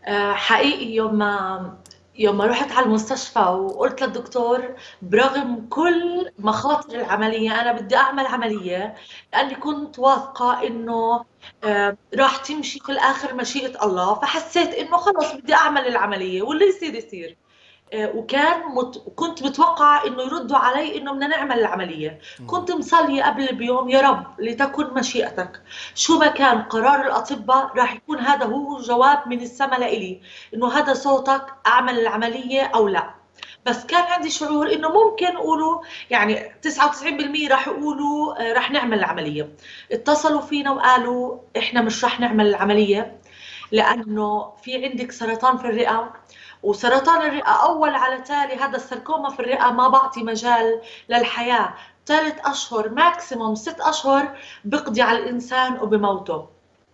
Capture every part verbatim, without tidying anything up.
آه، حقيقي يوم ما يوم ما رحت على المستشفى وقلت للدكتور برغم كل مخاطر العملية أنا بدي أعمل عملية، لأني كنت واثقة إنه آه، راح تمشي في الآخر مشيئة الله، فحسيت إنه خلص بدي أعمل العملية واللي يصير يصير. آه، وكان مت... كنت متوقعة انه يردوا علي انه بدنا نعمل العملية. كنت مصلية قبل بيوم: يا رب لتكن مشيئتك، شو ما كان قرار الأطباء راح يكون هذا هو جواب من السماء لإلي، انه هذا صوتك اعمل العملية او لا. بس كان عندي شعور انه ممكن يقولوا يعني تسعة وتسعين بالمئة راح يقولوا آه، راح نعمل العملية. اتصلوا فينا وقالوا احنا مش راح نعمل العملية لانه في عندك سرطان في الرئة، وسرطان الرئة أول على تالي هذا السركوما في الرئة ما بعطي مجال للحياة، ثلاث أشهر ماكسيموم ست أشهر بقضي على الإنسان وبموته.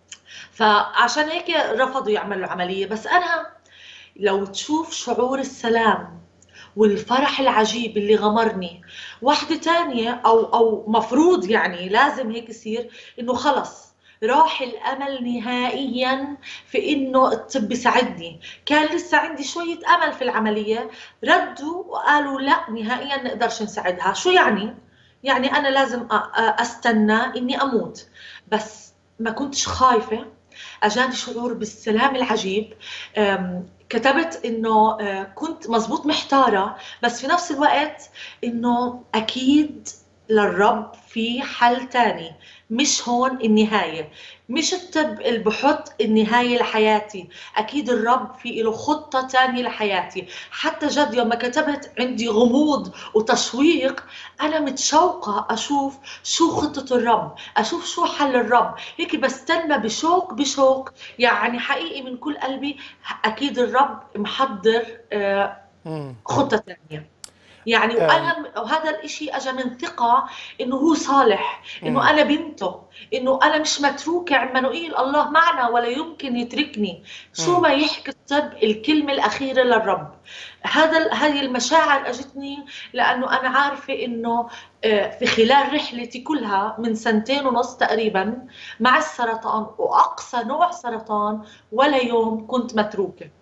فعشان هيك رفضوا يعملوا عملية. بس أنا لو تشوف شعور السلام والفرح العجيب اللي غمرني، واحدة تانية أو أو مفروض يعني لازم هيك يصير، إنه خلص راح الأمل نهائيا في إنه الطب يساعدني. كان لسه عندي شوية أمل في العملية، ردوا وقالوا لا نهائيا نقدرش نساعدها. شو يعني؟ يعني أنا لازم أ- أ- أستنى إني أموت. بس ما كنتش خايفة، اجاني شعور بالسلام العجيب. أم، كتبت انه أه، كنت مزبوط محتارة، بس في نفس الوقت انه اكيد للرب في حل تاني، مش هون النهاية، مش الطب اللي بحط النهاية لحياتي، اكيد الرب في له خطة تانية لحياتي. حتى جد يوم ما كتبت عندي غموض وتشويق، انا متشوقة اشوف شو خطة الرب، اشوف شو حل الرب. هيك بستنى بشوق بشوق، يعني حقيقي من كل قلبي. اكيد الرب محضر آه، مم. خطة تانية. يعني أم، وانا وهذا الاشي اجى من ثقة انه هو صالح، انه مم. انا بنته، انه انا مش متروكة. عمانوئيل الله معنا ولا يمكن يتركني. شو مم. ما يحكي الطب الكلمة الأخيرة للرب. هذا هذه المشاعر اجتني لانه انا عارفة انه آه، في خلال رحلتي كلها من سنتين ونص تقريبا مع السرطان واقصى نوع سرطان، ولا يوم كنت متروكة.